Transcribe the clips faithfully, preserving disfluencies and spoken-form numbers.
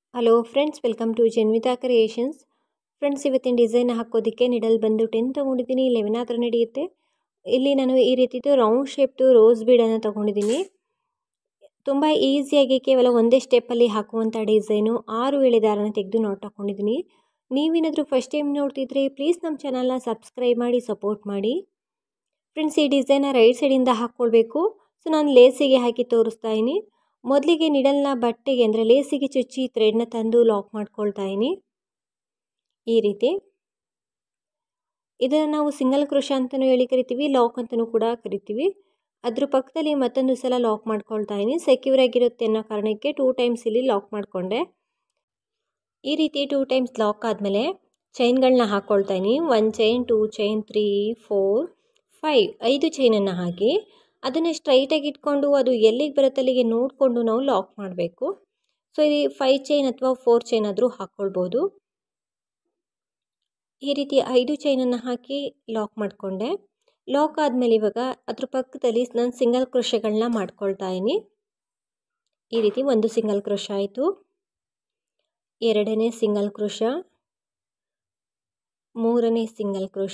Hello friends, welcome to Janvitha creations. Friends, ಇವತ್ತಿನ design ಹಾಕೋದಕ್ಕೆ needle ಬಂದು ಟೆನ್ ತೊಗೊಂಡಿದ್ದೀನಿ. ಲೆವೆನ್ ಹತ್ರ ನಡೆಯುತ್ತೆ. ಇಲ್ಲಿ ನಾನು ಈ ರೀತಿದು ರೌಂಡ್ ಶೇಪ್ದು ರೋಸ್ ಬೀಡನ್ನು ತೊಗೊಂಡಿದ್ದೀನಿ. ತುಂಬ ಈಸಿಯಾಗಿ ಕೇವಲ ಒಂದೇ ಸ್ಟೆಪ್ಪಲ್ಲಿ ಹಾಕುವಂಥ ಡಿಸೈನು. ಆರು ಎಳೆ ದಾರನ ತೆಗೆದು ನೋಟ್ ಹಾಕ್ಕೊಂಡಿದ್ದೀನಿ. ನೀವೇನಾದರೂ ಫಸ್ಟ್ ಟೈಮ್ ನೋಡ್ತಿದ್ರೆ ಪ್ಲೀಸ್ ನಮ್ಮ ಚಾನಲ್ನ ಸಬ್ಸ್ಕ್ರೈಬ್ ಮಾಡಿ ಸಪೋರ್ಟ್ ಮಾಡಿ. ಫ್ರೆಂಡ್ಸ್, ಈ ಡಿಸೈನ್ನ ರೈಟ್ ಸೈಡಿಂದ ಹಾಕ್ಕೊಳ್ಬೇಕು. ಸೊ ನಾನು ಲೇಸಿಗೆ ಹಾಕಿ ತೋರಿಸ್ತಾ ಇದ್ದೀನಿ. ಮೊದಲಿಗೆ ನಿಡಲ್ನ ಬಟ್ಟೆಗೆ ಅಂದರೆ ಲೇಸಿಗೆ ಚುಚ್ಚಿ ಥ್ರೆಡ್ನ ತಂದು ಲಾಕ್ ಮಾಡ್ಕೊಳ್ತಾ ಇದ್ದೀನಿ. ಈ ರೀತಿ ಇದನ್ನು ನಾವು ಸಿಂಗಲ್ ಕ್ರೋಶ ಅಂತಲೂ ಹೇಳಿ ಕರಿತೀವಿ, ಲಾಕ್ ಅಂತಲೂ ಕೂಡ ಕರಿತೀವಿ. ಅದ್ರ ಪಕ್ಕದಲ್ಲಿ ಮತ್ತೊಂದು ಸಲ ಲಾಕ್ ಮಾಡ್ಕೊಳ್ತಾ ಇದ್ದೀನಿ. ಸೆಕ್ಯೂರ್ ಆಗಿರುತ್ತೆ ಅನ್ನೋ ಕಾರಣಕ್ಕೆ ಟೂ ಟೈಮ್ಸ್ ಇಲ್ಲಿ ಲಾಕ್ ಮಾಡಿಕೊಂಡೆ. ಈ ರೀತಿ ಟೂ ಟೈಮ್ಸ್ ಲಾಕ್ ಆದಮೇಲೆ ಚೈನ್ಗಳನ್ನ ಹಾಕ್ಕೊಳ್ತಾ ಇದ್ದೀನಿ. One chain, two chain, three, four, five ಐದು ಚೈನನ್ನು ಹಾಕಿ ಅದನ್ನು ಸ್ಟ್ರೈಟಾಗಿ ಇಟ್ಕೊಂಡು ಅದು ಎಲ್ಲಿಗೆ ಬರುತ್ತೆ ಅಲ್ಲಿಗೆ ನೋಡಿಕೊಂಡು ನಾವು ಲಾಕ್ ಮಾಡಬೇಕು. ಸೊ ಇಲ್ಲಿ ಫೈವ್ ಚೈನ್ ಅಥವಾ ಫೋರ್ ಚೈನ್ ಆದರೂ ಹಾಕ್ಕೊಳ್ಬೋದು. ಈ ರೀತಿ ಐದು ಚೈನನ್ನು ಹಾಕಿ ಲಾಕ್ ಮಾಡಿಕೊಂಡೆ. ಲಾಕ್ ಆದಮೇಲೆ ಇವಾಗ ಅದ್ರ ಪಕ್ಕದಲ್ಲಿ ನಾನು ಸಿಂಗಲ್ ಕ್ರೋಶಗಳನ್ನ ಮಾಡ್ಕೊಳ್ತಾ ಇದ್ದೀನಿ. ಈ ರೀತಿ ಒಂದು ಸಿಂಗಲ್ ಕ್ರೋಶ ಆಯಿತು, ಎರಡನೇ ಸಿಂಗಲ್ ಕ್ರೋಶ, ಮೂರನೇ ಸಿಂಗಲ್ ಕ್ರೋಶ,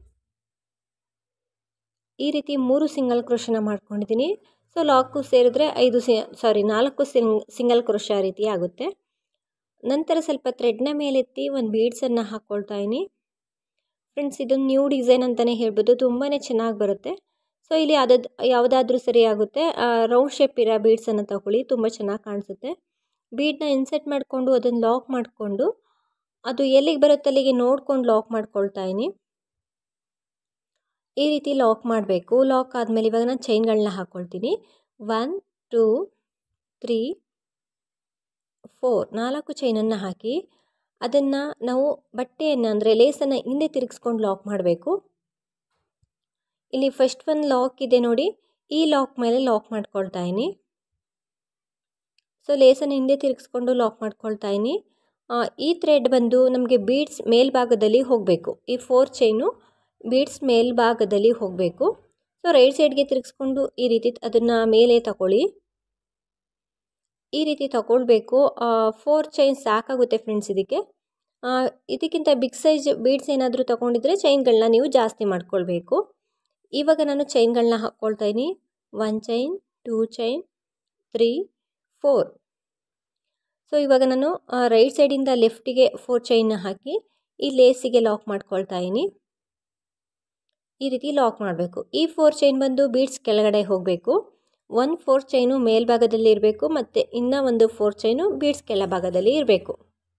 ಈ ರೀತಿ ಮೂರು ಸಿಂಗಲ್ ಕ್ರೋಶನ ಮಾಡ್ಕೊಂಡಿದ್ದೀನಿ. ಸೊ ಲಾಕು ಸೇರಿದ್ರೆ ಐದು ಸಿ ಸಾರಿ ನಾಲ್ಕು ಸಿಂಗ್ ಸಿಂಗಲ್ ಕ್ರೋಶ ರೀತಿ ಆಗುತ್ತೆ. ನಂತರ ಸ್ವಲ್ಪ ಥ್ರೆಡ್ನ ಮೇಲೆತ್ತಿ ಒಂದು ಬೀಡ್ಸನ್ನು ಹಾಕ್ಕೊಳ್ತಾ ಇದ್ದೀನಿ. ಫ್ರೆಂಡ್ಸ್, ಇದೊಂದು ನ್ಯೂ ಡಿಸೈನ್ ಅಂತಲೇ ಹೇಳ್ಬೋದು, ತುಂಬಾ ಚೆನ್ನಾಗಿ ಬರುತ್ತೆ. ಸೊ ಇಲ್ಲಿ ಅದದ್ದು ಯಾವುದಾದ್ರೂ ಸರಿ ಆಗುತ್ತೆ. ರೌಂಡ್ ಶೇಪ್ ಇರೋ ಬೀಡ್ಸನ್ನು ತಗೊಳ್ಳಿ, ತುಂಬ ಚೆನ್ನಾಗಿ ಕಾಣಿಸುತ್ತೆ. ಬೀಡನ್ನ ಇನ್ಸರ್ಟ್ ಮಾಡಿಕೊಂಡು ಅದನ್ನು ಲಾಕ್ ಮಾಡಿಕೊಂಡು ಅದು ಎಲ್ಲಿಗೆ ಬರುತ್ತೆ ಅಲ್ಲಿಗೆ ನೋಡ್ಕೊಂಡು ಲಾಕ್ ಮಾಡ್ಕೊಳ್ತಾ ಇದ್ದೀನಿ. ಈ ರೀತಿ ಲಾಕ್ ಮಾಡಬೇಕು. ಲಾಕ್ ಆದಮೇಲೆ ಇವಾಗ ನಾನು ಚೈನ್ಗಳನ್ನ ಹಾಕ್ಕೊಳ್ತೀನಿ. ಒನ್, ಟೂ, ತ್ರೀ, ಫೋರ್ ನಾಲ್ಕು ಚೈನನ್ನು ಹಾಕಿ ಅದನ್ನು ನಾವು ಬಟ್ಟೆಯನ್ನು ಅಂದರೆ ಲೇಸನ್ನು ಹಿಂದೆ ತಿರುಗಿಸ್ಕೊಂಡು ಲಾಕ್ ಮಾಡಬೇಕು. ಇಲ್ಲಿ ಫಸ್ಟ್ ಒಂದು ಲಾಕ್ ಇದೆ ನೋಡಿ, ಈ ಲಾಕ್ ಮೇಲೆ ಲಾಕ್ ಮಾಡ್ಕೊಳ್ತಾ ಇದ್ದೀನಿ. ಸೊ ಲೇಸನ್ನು ಹಿಂದೆ ತಿರುಗಿಸ್ಕೊಂಡು ಲಾಕ್ ಮಾಡ್ಕೊಳ್ತಾ ಇದ್ದೀನಿ. ಈ ಥ್ರೆಡ್ ಬಂದು ನಮಗೆ ಬೀಡ್ಸ್ ಮೇಲ್ಭಾಗದಲ್ಲಿ ಹೋಗಬೇಕು. ಈ ಫೋರ್ ಚೈನು ಬೀಡ್ಸ್ ಮೇಲ್ಭಾಗದಲ್ಲಿ ಹೋಗಬೇಕು. ಸೊ ರೈಟ್ ಸೈಡ್ಗೆ ತಿರುಗಿಸ್ಕೊಂಡು ಈ ರೀತಿ ಅದನ್ನು ಮೇಲೆ ತಗೊಳ್ಳಿ. ಈ ರೀತಿ ತಗೊಳ್ಬೇಕು. ಫೋರ್ ಚೈನ್ ಸಾಕಾಗುತ್ತೆ ಫ್ರೆಂಡ್ಸ್ ಇದಕ್ಕೆ. ಇದಕ್ಕಿಂತ ಬಿಗ್ ಸೈಜ್ ಬೀಡ್ಸ್ ಏನಾದರೂ ತೊಗೊಂಡಿದ್ರೆ ಚೈನ್ಗಳನ್ನ ನೀವು ಜಾಸ್ತಿ ಮಾಡ್ಕೊಳ್ಬೇಕು. ಇವಾಗ ನಾನು ಚೈನ್ಗಳನ್ನ ಹಾಕ್ಕೊಳ್ತಾ ಇದ್ದೀನಿ. One chain, two chain, three, four. So ಇವಾಗ ನಾನು ರೈಟ್ ಸೈಡಿಂದ ಲೆಫ್ಟಿಗೆ ಫೋರ್ ಚೈನ್ನ ಹಾಕಿ ಈ ಲೇಸಿಗೆ ಲಾಕ್ ಮಾಡ್ಕೊಳ್ತಾ ಇದ್ದೀನಿ. ಈ ರೀತಿ ಲಾಕ್ ಮಾಡಬೇಕು. ಈ ಫೋರ್ ಚೈನ್ ಬಂದು ಬೀಡ್ಸ್ ಕೆಳಗಡೆ ಹೋಗಬೇಕು. ಒಂದು ಫೋರ್ ಚೈನು ಮೇಲ್ಭಾಗದಲ್ಲಿ ಇರಬೇಕು ಮತ್ತು ಇನ್ನೂ ಒಂದು ಫೋರ್ ಚೈನು ಬೀಡ್ಸ್ ಕೆಳಭಾಗದಲ್ಲಿ ಇರಬೇಕು.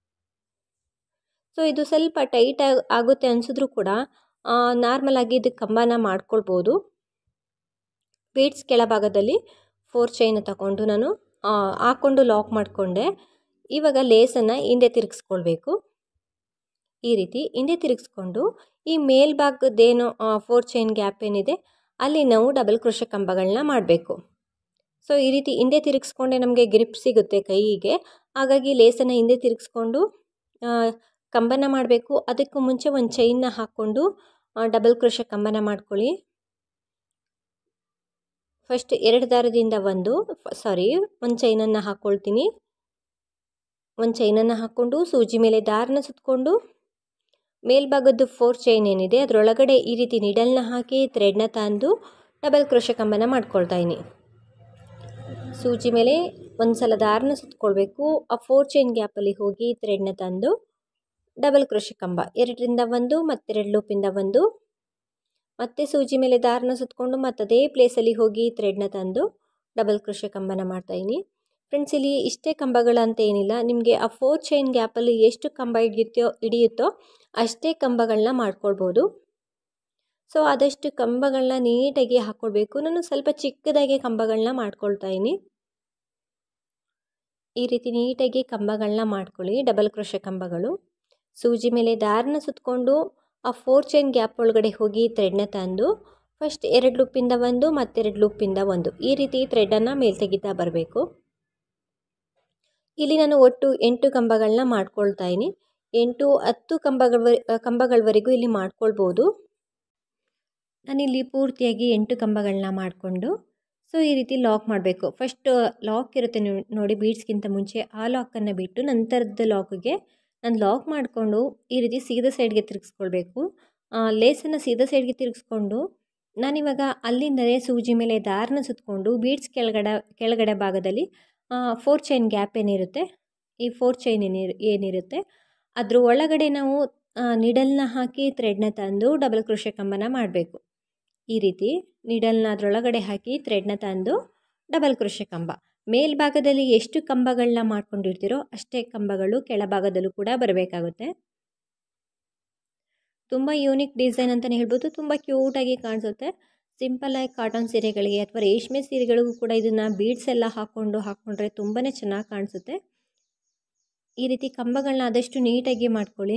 ಸೊ ಇದು ಸ್ವಲ್ಪ ಟೈಟ್ ಆಗುತ್ತೆ ಅನಿಸಿದ್ರೂ ಕೂಡ ನಾರ್ಮಲ್ ಆಗಿ ಇದಕ್ಕೆ ಕಂಬನ ಮಾಡ್ಕೊಳ್ಬೋದು. ಬೀಡ್ಸ್ ಕೆಳಭಾಗದಲ್ಲಿ ಫೋರ್ ಚೈನ್ ತಗೊಂಡು ನಾನು ಹಾಕ್ಕೊಂಡು ಲಾಕ್ ಮಾಡಿಕೊಂಡೆ. ಇವಾಗ ಲೇಸನ್ನು ಹಿಂದೆ ತಿರುಗಿಸ್ಕೊಳ್ಬೇಕು. ಈ ರೀತಿ ಹಿಂದೆ ತಿರುಗಿಸ್ಕೊಂಡು ಈ ಮೇಲ್ಭಾಗದ್ದೇನು ಫೋರ್ ಚೈನ್ ಗ್ಯಾಪ್ ಏನಿದೆ ಅಲ್ಲಿ ನಾವು ಡಬಲ್ ಕ್ರೋಶ ಕಂಬಗಳನ್ನ ಮಾಡಬೇಕು. ಸೊ ಈ ರೀತಿ ಹಿಂದೆ ತಿರುಗಿಸ್ಕೊಂಡೆ ನಮಗೆ ಗ್ರಿಪ್ ಸಿಗುತ್ತೆ ಕೈಗೆ. ಹಾಗಾಗಿ ಲೇಸನ್ನು ಹಿಂದೆ ತಿರುಗಿಸ್ಕೊಂಡು ಕಂಬನ ಮಾಡಬೇಕು. ಅದಕ್ಕೂ ಮುಂಚೆ ಒಂದು ಚೈನ್ನ ಹಾಕ್ಕೊಂಡು ಡಬಲ್ ಕ್ರೋಶ ಕಂಬನ ಮಾಡ್ಕೊಳ್ಳಿ. ಫಸ್ಟ್ ಎರಡು ದಾರದಿಂದ ಒಂದು ಸಾರಿ ಒಂದು ಚೈನನ್ನು ಹಾಕ್ಕೊಳ್ತೀನಿ. ಒಂದು ಚೈನನ್ನು ಹಾಕ್ಕೊಂಡು ಸೂಜಿ ಮೇಲೆ ದಾರನ ಸುತ್ತಕೊಂಡು ಮೇಲ್ಭಾಗದ್ದು ಫೋರ್ ಚೈನ್ ಏನಿದೆ ಅದರೊಳಗಡೆ ಈ ರೀತಿ ನಿಡಲ್ನ ಹಾಕಿ ಥ್ರೆಡ್ನ ತಂದು ಡಬಲ್ ಕ್ರೋಶ ಕಂಬನ ಮಾಡ್ಕೊಳ್ತಾ ಇದ್ದೀನಿ. ಸೂಜಿ ಮೇಲೆ ಒಂದು ಸಲ ದಾರನ ಸುತ್ತಕೊಳ್ಬೇಕು. ಆ ಫೋರ್ ಚೈನ್ ಗ್ಯಾಪಲ್ಲಿ ಹೋಗಿ ಥ್ರೆಡ್ನ ತಂದು ಡಬಲ್ ಕ್ರೋಶ ಕಂಬ ಎರಡರಿಂದ ಒಂದು ಮತ್ತೆರಡು ಲೂಪಿಂದ ಒಂದು, ಮತ್ತೆ ಸೂಜಿ ಮೇಲೆ ದಾರನ ಸುತ್ತಕೊಂಡು ಮತ್ತದೇ ಪ್ಲೇಸಲ್ಲಿ ಹೋಗಿ ಥ್ರೆಡ್ನ ತಂದು ಡಬಲ್ ಕ್ರೋಶ ಕಂಬನ ಮಾಡ್ತಾಯಿದ್ದೀನಿ. ಫ್ರೆಂಡ್ಸ್, ಇಲ್ಲಿ ಇಷ್ಟೇ ಕಂಬಗಳಂತ ಏನಿಲ್ಲ, ನಿಮಗೆ ಆ ಫೋರ್ ಚೈನ್ ಗ್ಯಾಪಲ್ಲಿ ಎಷ್ಟು ಕಂಬ ಹಿಡಿಯುತ್ತೋ ಹಿಡಿಯುತ್ತೋ ಅಷ್ಟೇ ಕಂಬಗಳನ್ನ ಮಾಡ್ಕೊಳ್ಬೋದು. ಸೊ ಆದಷ್ಟು ಕಂಬಗಳನ್ನ ನೀಟಾಗಿ ಹಾಕ್ಕೊಳ್ಬೇಕು. ನಾನು ಸ್ವಲ್ಪ ಚಿಕ್ಕದಾಗಿ ಕಂಬಗಳನ್ನ ಮಾಡ್ಕೊಳ್ತಾ ಇದ್ದೀನಿ. ಈ ರೀತಿ ನೀಟಾಗಿ ಕಂಬಗಳನ್ನ ಮಾಡ್ಕೊಳ್ಳಿ, ಡಬಲ್ ಕ್ರೋಶ ಕಂಬಗಳು. ಸೂಜಿ ಮೇಲೆ ದಾರನ ಸುತ್ತಕೊಂಡು ಆ ಫೋರ್ ಚೈನ್ ಗ್ಯಾಪ್ ಒಳಗಡೆ ಹೋಗಿ ಥ್ರೆಡ್ನ ತಂದು ಫಸ್ಟ್ ಎರಡು ಲೂಪಿಂದ ಒಂದು ಮತ್ತೆರಡು ಲೂಪಿಂದ ಒಂದು ಈ ರೀತಿ ಥ್ರೆಡನ್ನು ಮೇಲೆ ತೆಗಿತಾ ಬರಬೇಕು. ಇಲ್ಲಿ ನಾನು ಒಟ್ಟು ಎಂಟು ಕಂಬಗಳನ್ನ ಮಾಡ್ಕೊಳ್ತಾ ಇದ್ದೀನಿ. ಎಂಟು ಹತ್ತು ಕಂಬಗಳ ಕಂಬಗಳವರೆಗೂ ಇಲ್ಲಿ ಮಾಡ್ಕೊಳ್ಬೋದು. ನಾನಿಲ್ಲಿ ಪೂರ್ತಿಯಾಗಿ ಎಂಟು ಕಂಬಗಳನ್ನ ಮಾಡಿಕೊಂಡು ಸೊ ಈ ರೀತಿ ಲಾಕ್ ಮಾಡಬೇಕು. ಫಸ್ಟ್ ಲಾಕ್ ಇರುತ್ತೆ ನೋಡಿ ಬೀಡ್ಸ್ಗಿಂತ ಮುಂಚೆ, ಆ ಲಾಕನ್ನು ಬಿಟ್ಟು ನಂತರದ ಲಾಕಿಗೆ ನಾನು ಲಾಕ್ ಮಾಡಿಕೊಂಡು ಈ ರೀತಿ ಸೀದಾ ಸೈಡ್ಗೆ ತಿರುಗಿಸ್ಕೊಳ್ಬೇಕು. ಲೇಸನ್ನು ಸೀದಾ ಸೈಡ್ಗೆ ತಿರುಗಿಸ್ಕೊಂಡು ನಾನಿವಾಗ ಅಲ್ಲಿಂದಲೇ ಸೂಜಿ ಮೇಲೆ ದಾರನ ಸುತ್ತಕೊಂಡು ಬೀಡ್ಸ್ ಕೆಳಗಡೆ ಕೆಳಗಡೆ ಭಾಗದಲ್ಲಿ ಫೋರ್ ಚೈನ್ ಗ್ಯಾಪ್ ಏನಿರುತ್ತೆ, ಈ ಫೋರ್ ಚೈನ್ ಏನಿರು ಏನಿರುತ್ತೆ ಅದ್ರ ಒಳಗಡೆ ನಾವು ನಿಡಲ್ನ ಹಾಕಿ ಥ್ರೆಡ್ನ ತಂದು ಡಬಲ್ ಕ್ರೋಶೆ ಕಂಬನ ಮಾಡಬೇಕು. ಈ ರೀತಿ ನಿಡಲ್ನ ಅದರೊಳಗಡೆ ಹಾಕಿ ಥ್ರೆಡ್ನ ತಂದು ಡಬಲ್ ಕ್ರೋಶೆ ಕಂಬ. ಮೇಲ್ಭಾಗದಲ್ಲಿ ಎಷ್ಟು ಕಂಬಗಳನ್ನ ಮಾಡ್ಕೊಂಡಿರ್ತೀರೋ ಅಷ್ಟೇ ಕಂಬಗಳು ಕೆಳಭಾಗದಲ್ಲೂ ಕೂಡ ಬರಬೇಕಾಗುತ್ತೆ. ತುಂಬ ಯೂನಿಕ್ ಡಿಸೈನ್ ಅಂತಲೇ ಹೇಳ್ಬೋದು. ತುಂಬ ಕ್ಯೂಟಾಗಿ ಕಾಣಿಸುತ್ತೆ. ಸಿಂಪಲ್ಲಾಗಿ ಕಾಟನ್ ಸೀರೆಗಳಿಗೆ ಅಥವಾ ರೇಷ್ಮೆ ಸೀರೆಗಳಿಗೂ ಕೂಡ ಇದನ್ನು ಬೀಡ್ಸ್ ಎಲ್ಲ ಹಾಕ್ಕೊಂಡು ಹಾಕ್ಕೊಂಡ್ರೆ ತುಂಬಾ ಚೆನ್ನಾಗಿ ಕಾಣಿಸುತ್ತೆ. ಈ ರೀತಿ ಕಂಬಗಳನ್ನ ಆದಷ್ಟು ನೀಟಾಗಿ ಮಾಡ್ಕೊಳ್ಳಿ.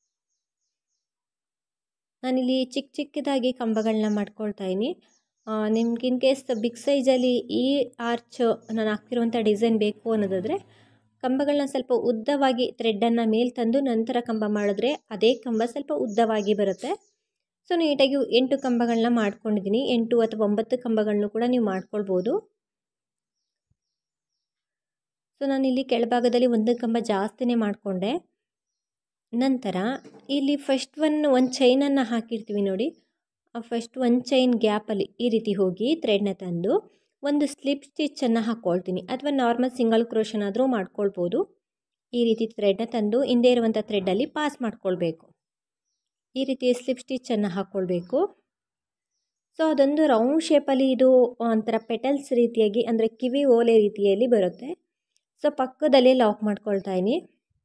ನಾನಿಲ್ಲಿ ಚಿಕ್ಕ ಚಿಕ್ಕದಾಗಿ ಕಂಬಗಳನ್ನ ಮಾಡ್ಕೊಳ್ತಾ ಇದ್ದೀನಿ. ನಿಮ್ಗೆ ಇನ್ ಕೇಸ್ ಬಿಗ್ ಸೈಜಲ್ಲಿ ಈ ಆರ್ಚ್ ನಾನು ಹಾಕ್ತಿರುವಂಥ ಡಿಸೈನ್ ಬೇಕು ಅನ್ನೋದಾದರೆ ಕಂಬಗಳನ್ನ ಸ್ವಲ್ಪ ಉದ್ದವಾಗಿ ಥ್ರೆಡ್ಡನ್ನು ಮೇಲೆ ತಂದು ನಂತರ ಕಂಬ ಮಾಡಿದ್ರೆ ಅದೇ ಕಂಬ ಸ್ವಲ್ಪ ಉದ್ದವಾಗಿ ಬರುತ್ತೆ. ಸೊ ನೀಟಾಗಿ ಎಂಟು ಕಂಬಗಳನ್ನ ಮಾಡ್ಕೊಂಡಿದ್ದೀನಿ. ಎಂಟು ಅಥವಾ ಒಂಬತ್ತು ಕಂಬಗಳನ್ನು ಕೂಡ ನೀವು ಮಾಡ್ಕೊಳ್ಬೋದು. ಸೊ ನಾನಿಲ್ಲಿ ಕೆಳಭಾಗದಲ್ಲಿ ಒಂದು ಕಂಬ ಜಾಸ್ತಿನೇ ಮಾಡಿಕೊಂಡೆ. ನಂತರ ಇಲ್ಲಿ ಫಸ್ಟ್ ಒನ್ ಒಂದು ಚೈನನ್ನು ಹಾಕಿರ್ತೀವಿ ನೋಡಿ, ಆ ಫಸ್ಟ್ ಒಂದು ಚೈನ್ ಗ್ಯಾಪಲ್ಲಿ ಈ ರೀತಿ ಹೋಗಿ ಥ್ರೆಡ್ನ ತಂದು ಒಂದು ಸ್ಲಿಪ್ ಸ್ಟಿಚ್ಚನ್ನು ಹಾಕ್ಕೊಳ್ತೀನಿ, ಅಥವಾ ನಾರ್ಮಲ್ ಸಿಂಗಲ್ ಕ್ರೋಶನಾದರೂ ಮಾಡ್ಕೊಳ್ಬೋದು. ಈ ರೀತಿ ಥ್ರೆಡ್ನ ತಂದು ಹಿಂದೆ ಇರುವಂಥ ಥ್ರೆಡ್ಡಲ್ಲಿ ಪಾಸ್ ಮಾಡ್ಕೊಳ್ಬೇಕು. ಈ ರೀತಿ ಸ್ಲಿಪ್ ಸ್ಟಿಚ್ಚನ್ನು ಹಾಕ್ಕೊಳ್ಬೇಕು. ಸೊ ಅದೊಂದು ರೌಂಡ್ ಶೇಪಲ್ಲಿ ಇದು ಒಂಥರ ಪೆಟಲ್ಸ್ ರೀತಿಯಾಗಿ ಅಂದರೆ ಕಿವಿ ಓಲೆ ರೀತಿಯಲ್ಲಿ ಬರುತ್ತೆ. ಸೊ ಪಕ್ಕದಲ್ಲೇ ಲಾಕ್ ಮಾಡ್ಕೊಳ್ತಾ ಇದ್ದೀನಿ.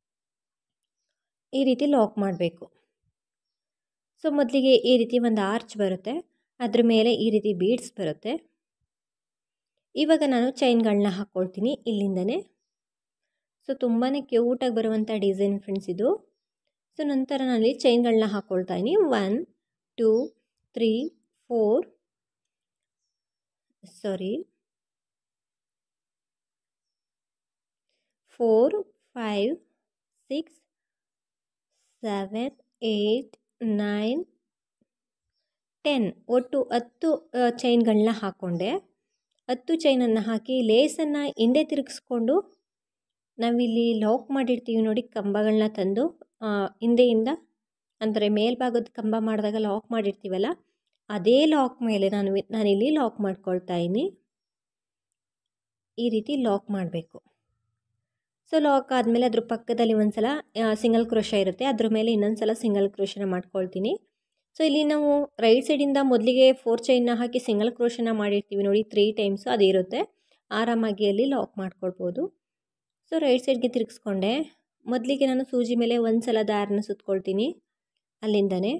ಈ ರೀತಿ ಲಾಕ್ ಮಾಡಬೇಕು. ಸೊ ಮೊದಲಿಗೆ ಈ ರೀತಿ ಒಂದು ಆರ್ಚ್ ಬರುತ್ತೆ, ಅದ್ರ ಮೇಲೆ ಈ ರೀತಿ ಬೀಡ್ಸ್ ಬರುತ್ತೆ. ಇವಾಗ ನಾನು ಚೈನ್ಗಳನ್ನ ಹಾಕ್ಕೊಳ್ತೀನಿ ಇಲ್ಲಿಂದನೇ. ಸೊ ತುಂಬಾ ಕ್ಯೂಟಾಗಿ ಬರುವಂಥ ಡಿಸೈನ್ ಫ್ರೆಂಡ್ಸ್ ಇದು. ಸೊ ನಂತರ ನಾನಲ್ಲಿ ಚೈನ್ಗಳನ್ನ ಹಾಕ್ಕೊಳ್ತಾ ಇದ್ದೀನಿ. One two three four sorry four five six seven eight nine ten ಒಟ್ಟು ಹತ್ತು ಚೈನ್ಗಳನ್ನ ಹಾಕ್ಕೊಂಡೆ. ಹತ್ತು ಚೈನನ್ನು ಹಾಕಿ ಲೇಸನ್ನು ಹಿಂದೆ ತಿರುಗಿಸ್ಕೊಂಡು ನಾವಿಲ್ಲಿ ಲಾಕ್ ಮಾಡಿರ್ತೀವಿ ನೋಡಿ ಕಂಬಗಳನ್ನ ತಂದು ಹಿಂದೆಯಿಂದ ಅಂದರೆ ಮೇಲ್ಭಾಗದ ಕಂಬ ಮಾಡಿದಾಗ ಲಾಕ್ ಮಾಡಿರ್ತೀವಲ್ಲ ಅದೇ ಲಾಕ್ ಮೇಲೆ ನಾನು ನಾನಿಲ್ಲಿ ಲಾಕ್ ಮಾಡ್ಕೊಳ್ತಾ ಇದ್ದೀನಿ. ಈ ರೀತಿ ಲಾಕ್ ಮಾಡಬೇಕು. ಸೊ ಲಾಕ್ ಆದಮೇಲೆ ಅದ್ರ ಪಕ್ಕದಲ್ಲಿ ಒಂದು ಸಲ ಸಿಂಗಲ್ ಕ್ರೋಶ ಇರುತ್ತೆ, ಅದ್ರ ಮೇಲೆ ಇನ್ನೊಂದು ಸಲ ಸಿಂಗಲ್ ಕ್ರೋಶನ ಮಾಡ್ಕೊಳ್ತೀನಿ. ಸೊ ಇಲ್ಲಿ ನಾವು ರೈಟ್ ಸೈಡಿಂದ ಮೊದಲಿಗೆ ಫೋರ್ ಚೈನ್ನ ಹಾಕಿ ಸಿಂಗಲ್ ಕ್ರೋಶನ ಮಾಡಿರ್ತೀವಿ ನೋಡಿ ತ್ರೀ ಟೈಮ್ಸು, ಅದಿರುತ್ತೆ. ಆರಾಮಾಗಿ ಅಲ್ಲಿ ಲಾಕ್ ಮಾಡ್ಕೊಳ್ಬೋದು. ಸೊ ರೈಟ್ ಸೈಡ್ಗೆ ತಿರುಗಿಸ್ಕೊಂಡೆ. ಮೊದಲಿಗೆ ನಾನು ಸೂಜಿ ಮೇಲೆ ಒಂದು ಸಲ ದಾರನ ಸುತ್ಕೊಳ್ತೀನಿ. ಅಲ್ಲಿಂದನೇ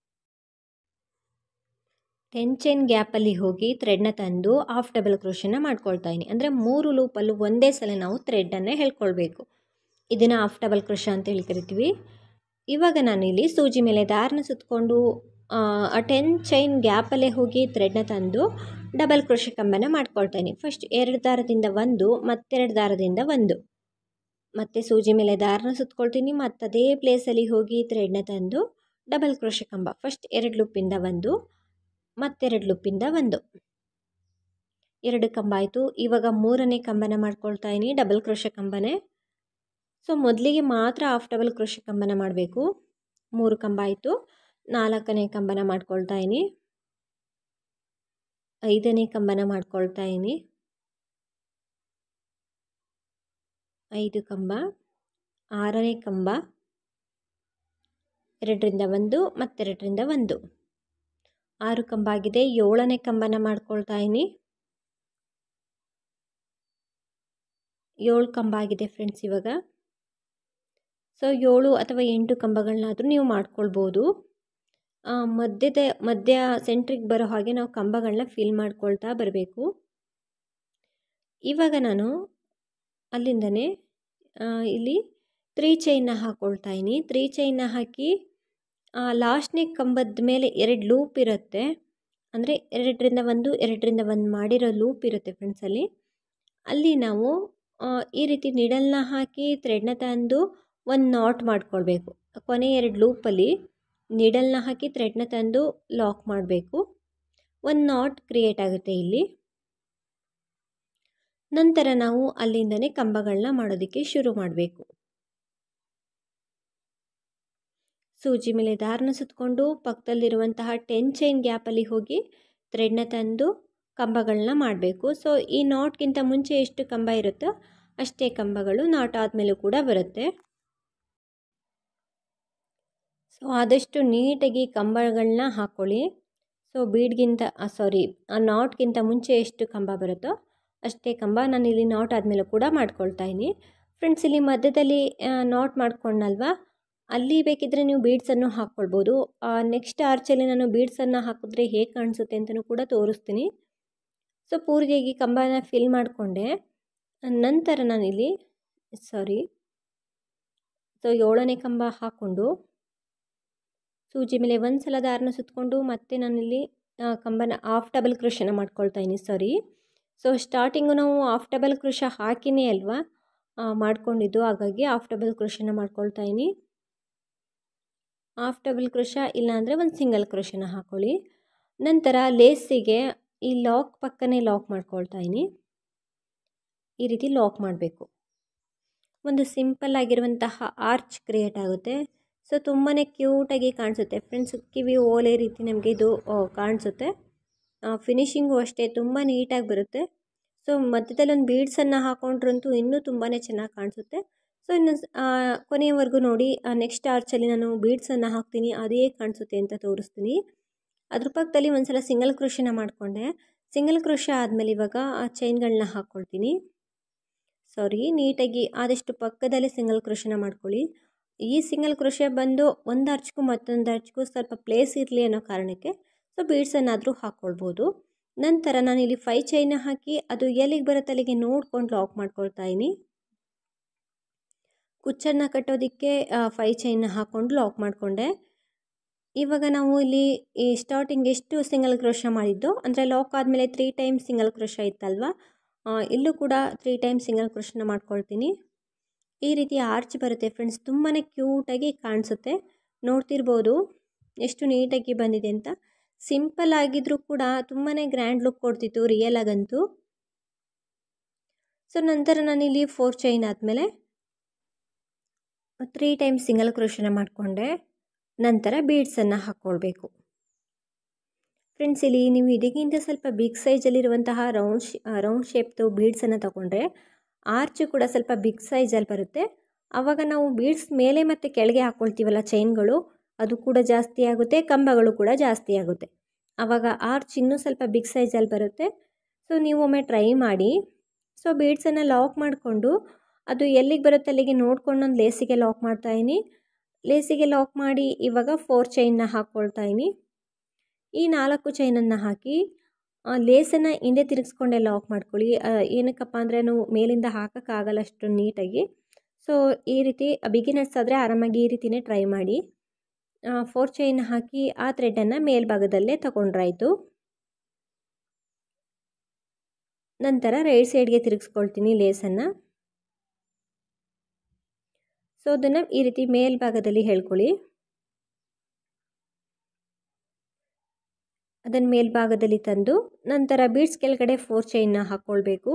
ಟೆನ್ ಚೈನ್ ಗ್ಯಾಪಲ್ಲಿ ಹೋಗಿ ಥ್ರೆಡ್ನ ತಂದು ಹಾಫ್ ಡಬಲ್ ಕ್ರೋಶನ ಮಾಡ್ಕೊಳ್ತಾ ಇದ್ದೀನಿ. ಅಂದರೆ ಮೂರು ಲೂಪಲ್ಲೂ ಒಂದೇ ಸಲ ನಾವು ಥ್ರೆಡ್ಡನ್ನೇ ಹೇಳ್ಕೊಳ್ಬೇಕು. ಇದನ್ನು ಹಾಫ್ ಡಬಲ್ ಕ್ರೋಶ ಅಂತ ಹೇಳಿ ಕರಿತೀವಿ. ಇವಾಗ ನಾನು ಇಲ್ಲಿ ಸೂಜಿ ಮೇಲೆ ದಾರನ ಸುತ್ತಕೊಂಡು ಆ ಟೆನ್ ಚೈನ್ ಗ್ಯಾಪಲ್ಲೇ ಹೋಗಿ ಥ್ರೆಡ್ನ ತಂದು ಡಬಲ್ ಕ್ರೋಶ ಕಂಬನ ಮಾಡ್ಕೊಳ್ತಾ ಇದ್ದೀನಿ. ಫಸ್ಟ್ ಎರಡು ದಾರದಿಂದ ಒಂದು, ಮತ್ತೆರಡು ದಾರದಿಂದ ಒಂದು, ಮತ್ತು ಸೂಜಿ ಮೇಲೆ ದಾರನ ಸುತ್ಕೊಳ್ತೀನಿ. ಮತ್ತು ಅದೇ ಪ್ಲೇಸಲ್ಲಿ ಹೋಗಿ ಥ್ರೆಡ್ನ ತಂದು ಡಬಲ್ ಕ್ರೋಶ ಕಂಬ. ಫಸ್ಟ್ ಎರಡು ಲೂಪಿಂದ ಒಂದು, ಮತ್ತೆರಡು ಲೂಪಿಂದ ಒಂದು, ಎರಡು ಕಂಬ ಆಯಿತು. ಇವಾಗ ಮೂರನೇ ಕಂಬನ ಮಾಡ್ಕೊಳ್ತಾ ಇದ್ದೀನಿ, ಡಬಲ್ ಕ್ರೋಶ ಕಂಬನೇ. ಸೊ ಮೊದಲಿಗೆ ಮಾತ್ರ ಹಾಫ್ ಡಬಲ್ ಕ್ರೋಶ ಕಂಬನ ಮಾಡಬೇಕು. ಮೂರು ಕಂಬ ಆಯಿತು. ನಾಲ್ಕನೇ ಕಂಬನ ಮಾಡ್ಕೊಳ್ತಾ ಇದ್ದೀನಿ, ಐದನೇ ಕಂಬನ ಮಾಡ್ಕೊಳ್ತಾ ಇದ್ದೀನಿ, ಐದು ಕಂಬ, ಆರನೇ ಕಂಬ, ಎರಡರಿಂದ ಒಂದು ಮತ್ತೆರಡರಿಂದ ಒಂದು, ಆರು ಕಂಬ ಆಗಿದೆ. ಏಳನೇ ಕಂಬನ ಮಾಡ್ಕೊಳ್ತಾ ಇದ್ದೀನಿ, ಏಳು ಕಂಬ ಆಗಿದೆ ಫ್ರೆಂಡ್ಸ್ ಇವಾಗ. ಸೊ ಏಳು ಅಥವಾ ಎಂಟು ಕಂಬಗಳನ್ನಾದರೂ ನೀವು ಮಾಡ್ಕೊಳ್ಬೋದು. ಮಧ್ಯದ ಮಧ್ಯ ಸೆಂಟ್ರಿಗೆ ಬರೋ ಹಾಗೆ ನಾವು ಕಂಬಗಳನ್ನ ಫಿಲ್ ಮಾಡ್ಕೊಳ್ತಾ ಬರಬೇಕು. ಇವಾಗ ನಾನು ಅಲ್ಲಿಂದನೇ ಇಲ್ಲಿ ತ್ರೀ ಚೈನ್ನ ಹಾಕ್ಕೊಳ್ತಾ ಇದ್ದೀನಿ. ತ್ರೀ ಚೈನ್ನ ಹಾಕಿ ಲಾಸ್ಟ್ನೇ ಕಂಬದ ಮೇಲೆ ಎರಡು ಲೂಪ್ ಇರುತ್ತೆ, ಅಂದರೆ ಎರಡರಿಂದ ಒಂದು ಎರಡರಿಂದ ಒಂದು ಮಾಡಿರೋ ಲೂಪ್ ಇರುತ್ತೆ ಫ್ರೆಂಡ್ಸ್. ಅಲ್ಲಿ ಅಲ್ಲಿ ನಾವು ಈ ರೀತಿ ನಿಡಲ್ನ ಹಾಕಿ ಥ್ರೆಡ್ನ ತಂದು ಒಂದು ನಾಟ್ ಮಾಡ್ಕೊಳ್ಬೇಕು. ಕೊನೆ ಎರಡು ಲೂಪಲ್ಲಿ ನಿಡಲ್ನ ಹಾಕಿ ಥ್ರೆಡ್ನ ತಂದು ಲಾಕ್ ಮಾಡಬೇಕು. ಒಂದು ನಾಟ್ ಕ್ರಿಯೇಟ್ ಆಗುತ್ತೆ ಇಲ್ಲಿ. ನಂತರ ನಾವು ಅಲ್ಲಿಂದನೇ ಕಂಬಗಳನ್ನ ಮಾಡೋದಕ್ಕೆ ಶುರು ಮಾಡಬೇಕು. ಸೂಜಿ ಮೇಲೆ ದಾರನ ಸುತ್ತಕೊಂಡು ಪಕ್ಕದಲ್ಲಿರುವಂತಹ ಟೆನ್ ಚೈನ್ ಗ್ಯಾಪಲ್ಲಿ ಹೋಗಿ ಥ್ರೆಡ್ನ ತಂದು ಕಂಬಗಳನ್ನ ಮಾಡಬೇಕು. ಸೊ ಈ ನಾಟ್ಗಿಂತ ಮುಂಚೆ ಎಷ್ಟು ಕಂಬ ಇರುತ್ತೋ ಅಷ್ಟೇ ಕಂಬಗಳು ನಾಟ್ ಆದಮೇಲೂ ಕೂಡ ಬರುತ್ತೆ. ಸೊ ಆದಷ್ಟು ನೀಟಾಗಿ ಕಂಬಗಳನ್ನ ಹಾಕ್ಕೊಳ್ಳಿ. ಸೊ ಬೀಡ್ಗಿಂತ ಸಾರಿ ಆ ನಾಟ್ಗಿಂತ ಮುಂಚೆ ಎಷ್ಟು ಕಂಬ ಬರುತ್ತೋ ಅಷ್ಟೇ ಕಂಬ ನಾನು ಇಲ್ಲಿ ನಾಟ್ ಆದಮೇಲೂ ಕೂಡ ಮಾಡ್ಕೊಳ್ತಾ ಇದ್ದೀನಿ. ಫ್ರೆಂಡ್ಸ್, ಇಲ್ಲಿ ಮಧ್ಯದಲ್ಲಿ ನಾಟ್ ಮಾಡ್ಕೊಂಡಲ್ವಾ, ಅಲ್ಲಿ ಬೇಕಿದ್ದರೆ ನೀವು ಬೀಡ್ಸನ್ನು ಹಾಕ್ಕೊಳ್ಬೋದು. ನೆಕ್ಸ್ಟ್ ಆರ್ಚಲ್ಲಿ ನಾನು ಬೀಡ್ಸನ್ನು ಹಾಕಿದ್ರೆ ಹೇಗೆ ಕಾಣಿಸುತ್ತೆ ಅಂತಲೂ ಕೂಡ ತೋರಿಸ್ತೀನಿ. ಸೊ ಪೂರ್ತಿಯಾಗಿ ಕಂಬನ ಫಿಲ್ ಮಾಡಿಕೊಂಡೆ. ನಂತರ ನಾನಿಲ್ಲಿ ಸಾರಿ ಸೊ ಏಳನೇ ಕಂಬ ಹಾಕ್ಕೊಂಡು ಸೂಜಿ ಮೇಲೆ ಒಂದು ಸಲ ದಾರನ ಸುತ್ತಕೊಂಡು ಮತ್ತೆ ನಾನಿಲ್ಲಿ ಕಂಬನ ಹಾಫ್ ಡಬಲ್ ಕ್ರೋಶನ ಮಾಡ್ಕೊಳ್ತಾ ಇದ್ದೀನಿ. ಸಾರಿ ಸೊ ಸ್ಟಾರ್ಟಿಂಗು ನಾವು ಹಾಫ್ ಡಬಲ್ ಕ್ರೋಶ ಹಾಕಿನೇ ಅಲ್ವಾ ಮಾಡ್ಕೊಂಡಿದ್ದು, ಹಾಗಾಗಿ ಹಾಫ್ ಡಬಲ್ ಕ್ರೋಶನ ಮಾಡ್ಕೊಳ್ತಾ ಇದ್ದೀನಿ. ಹಾಫ್ ಡಬಲ್ ಕ್ರೋಶ ಇಲ್ಲಾಂದರೆ ಒಂದು ಸಿಂಗಲ್ ಕ್ರೋಶನ ಹಾಕ್ಕೊಳ್ಳಿ. ನಂತರ ಲೇಸಿಗೆ ಈ ಲಾಕ್ ಪಕ್ಕನೇ ಲಾಕ್ ಮಾಡ್ಕೊಳ್ತಾ ಇದ್ದೀನಿ. ಈ ರೀತಿ ಲಾಕ್ ಮಾಡಬೇಕು. ಒಂದು ಸಿಂಪಲ್ ಆಗಿರುವಂತಹ ಆರ್ಚ್ ಕ್ರಿಯೇಟ್ ಆಗುತ್ತೆ. ಸೊ ತುಂಬಾ ಕ್ಯೂಟಾಗಿ ಕಾಣಿಸುತ್ತೆ ಫ್ರೆಂಡ್ಸ್. ಕಿವಿ ಓಲೆ ರೀತಿ ನಮಗೆ ಇದು ಕಾಣಿಸುತ್ತೆ. ಫಿನಿಶಿಂಗು ಅಷ್ಟೇ ತುಂಬ ನೀಟಾಗಿ ಬರುತ್ತೆ. ಸೊ ಮಧ್ಯದಲ್ಲಿ ಒಂದು ಬೀಡ್ಸನ್ನು ಹಾಕೊಂಡ್ರಂತೂ ಇನ್ನೂ ತುಂಬಾ ಚೆನ್ನಾಗಿ ಕಾಣಿಸುತ್ತೆ. ಸೊ ಇನ್ನು ಕೊನೆಯವರೆಗೂ ನೋಡಿ. ನೆಕ್ಸ್ಟ್ ಆರ್ಚಲ್ಲಿ ನಾನು ಬೀಡ್ಸನ್ನು ಹಾಕ್ತೀನಿ, ಅದು ಹೇಗೆ ಕಾಣಿಸುತ್ತೆ ಅಂತ ತೋರಿಸ್ತೀನಿ. ಅದ್ರ ಪಕ್ಕದಲ್ಲಿ ಒಂದು ಸಲ ಸಿಂಗಲ್ ಕ್ರೋಶನ ಮಾಡಿಕೊಂಡೆ. ಸಿಂಗಲ್ ಕ್ರೋಶ ಆದಮೇಲೆ ಇವಾಗ ಆ ಚೈನ್ಗಳನ್ನ ಹಾಕ್ಕೊಳ್ತೀನಿ. ಸಾರಿ ನೀಟಾಗಿ ಆದಷ್ಟು ಪಕ್ಕದಲ್ಲೇ ಸಿಂಗಲ್ ಕ್ರೋಶನ ಮಾಡ್ಕೊಳ್ಳಿ. ಈ ಸಿಂಗಲ್ ಕ್ರೋಶ ಬಂದು ಒಂದು ಆರ್ಚ್ಗೂ ಮತ್ತೊಂದು ಆರ್ಚ್ಗೂ ಸ್ವಲ್ಪ ಪ್ಲೇಸ್ ಇರಲಿ ಅನ್ನೋ ಕಾರಣಕ್ಕೆ ಸೊ ಬೀಡ್ಸನ್ನಾದರೂ ಹಾಕ್ಕೊಳ್ಬೋದು. ನಂತರ ನಾನಿಲ್ಲಿ ಫೈ ಚೈನ ಹಾಕಿ ಅದು ಎಲ್ಲಿಗೆ ಬರುತ್ತೆ ಅಲ್ಲಿಗೆ ನೋಡ್ಕೊಂಡು ಲಾಕ್ ಮಾಡ್ಕೊಳ್ತಾ ಇದ್ದೀನಿ. ಕುಚ್ಚನ್ನು ಕಟ್ಟೋದಕ್ಕೆ ಫೈ ಚೈನ್ನ ಹಾಕ್ಕೊಂಡು ಲಾಕ್ ಮಾಡಿಕೊಂಡೆ. ಇವಾಗ ನಾವು ಇಲ್ಲಿ ಈ ಸ್ಟಾರ್ಟಿಂಗ್ ಎಷ್ಟು ಸಿಂಗಲ್ ಕ್ರೋಶ ಮಾಡಿದ್ದು ಅಂದರೆ ಲಾಕ್ ಆದಮೇಲೆ ತ್ರೀ ಟೈಮ್ಸ್ ಸಿಂಗಲ್ ಕ್ರೋಶ ಇತ್ತಲ್ವ, ಇಲ್ಲೂ ಕೂಡ ತ್ರೀ ಟೈಮ್ಸ್ ಸಿಂಗಲ್ ಕ್ರೋಶನ ಮಾಡ್ಕೊಳ್ತೀನಿ. ಈ ರೀತಿ ಆರ್ಚ್ ಬರುತ್ತೆ ಫ್ರೆಂಡ್ಸ್. ತುಂಬಾ ಕ್ಯೂಟಾಗಿ ಕಾಣಿಸುತ್ತೆ. ನೋಡ್ತಿರ್ಬೋದು ಎಷ್ಟು ನೀಟಾಗಿ ಬಂದಿದೆ ಅಂತ. ಸಿಂಪಲ್ ಆಗಿದ್ರೂ ಕೂಡ ತುಂಬಾ ಗ್ರ್ಯಾಂಡ್ ಲುಕ್ ಕೊಡ್ತಿತ್ತು ರಿಯಲ್ ಆಗಂತೂ. ಸೊ ನಂತರ ನಾನಿಲ್ಲಿ ಫೋರ್ ಚೈನ್ ಆದಮೇಲೆ ತ್ರೀ ಟೈಮ್ಸ್ ಸಿಂಗಲ್ ಕ್ರೋಶನ ಮಾಡಿಕೊಂಡೆ. ನಂತರ ಬೀಡ್ಸನ್ನು ಹಾಕ್ಕೊಳ್ಬೇಕು ಫ್ರೆಂಡ್ಸ್. ಇಲ್ಲಿ ನೀವು ಇದಕ್ಕಿಂತ ಸ್ವಲ್ಪ ಬಿಗ್ ಸೈಜಲ್ಲಿರುವಂತಹ ರೌಂಡ್ ಶೇ ರೌಂಡ್ ಶೇಪ್ದು ಬೀಡ್ಸನ್ನು ತಗೊಂಡ್ರೆ ಆರ್ಚು ಕೂಡ ಸ್ವಲ್ಪ ಬಿಗ್ ಸೈಜಲ್ಲಿ ಬರುತ್ತೆ. ಆವಾಗ ನಾವು ಬೀಡ್ಸ್ ಮೇಲೆ ಮತ್ತು ಕೆಳಗೆ ಹಾಕ್ಕೊಳ್ತೀವಲ್ಲ ಚೈನ್ಗಳು, ಅದು ಕೂಡ ಜಾಸ್ತಿ ಆಗುತ್ತೆ, ಕಂಬಗಳು ಕೂಡ ಜಾಸ್ತಿ ಆಗುತ್ತೆ. ಆವಾಗ ಆರ್ಚ್ ಇನ್ನೂ ಸ್ವಲ್ಪ ಬಿಗ್ ಸೈಜಲ್ಲಿ ಬರುತ್ತೆ. ಸೊ ನೀವು ಒಮ್ಮೆ ಟ್ರೈ ಮಾಡಿ. ಸೊ ಬೀಡ್ಸನ್ನು ಲಾಕ್ ಮಾಡಿಕೊಂಡು ಅದು ಎಲ್ಲಿಗೆ ಬರುತ್ತೆ ಅಲ್ಲಿಗೆ ನೋಡ್ಕೊಂಡು ನಾನು ಲೇಸಿಗೆ ಲಾಕ್ ಮಾಡ್ತಾಯಿನಿ. ಲೇಸಿಗೆ ಲಾಕ್ ಮಾಡಿ ಇವಾಗ ಫೋರ್ ಚೈನ್ನ ಹಾಕ್ಕೊಳ್ತಾ ಇದ್ದೀನಿ. ಈ ನಾಲ್ಕು ಚೈನನ್ನು ಹಾಕಿ ಲೇಸನ್ನು ಹಿಂದೆ ತಿರುಗಿಸ್ಕೊಂಡೆ ಲಾಕ್ ಮಾಡ್ಕೊಳ್ಳಿ. ಏನಕ್ಕಪ್ಪ ಅಂದರೆ ನಾವು ಮೇಲಿಂದ ಹಾಕೋಕ್ಕಾಗಲ್ಲ ಅಷ್ಟು ನೀಟಾಗಿ. ಸೊ ಈ ರೀತಿ ಬಿಗಿನರ್ಸ್ ಆದರೆ ಆರಾಮಾಗಿ ಈ ರೀತಿಯೇ ಟ್ರೈ ಮಾಡಿ. ಫೋರ್ ಚೈನ್ ಹಾಕಿ ಆ ಥ್ರೆಡನ್ನು ಮೇಲ್ಭಾಗದಲ್ಲೇ ತಗೊಂಡ್ರಾಯ್ತು. ನಂತರ ರೈಟ್ ಸೈಡ್ಗೆ ತಿರುಗಿಸ್ಕೊಳ್ತೀನಿ ಲೇಸನ್ನು. ಸೊ ಅದನ್ನು ಈ ರೀತಿ ಮೇಲ್ಭಾಗದಲ್ಲಿ ಹೇಳ್ಕೊಳ್ಳಿ. ಅದನ್ನು ಮೇಲ್ಭಾಗದಲ್ಲಿ ತಂದು ನಂತರ ಬೀಡ್ಸ್ ಕೆಳಗಡೆ ಫೋರ್ ಚೈನ್ನ ಹಾಕ್ಕೊಳ್ಬೇಕು.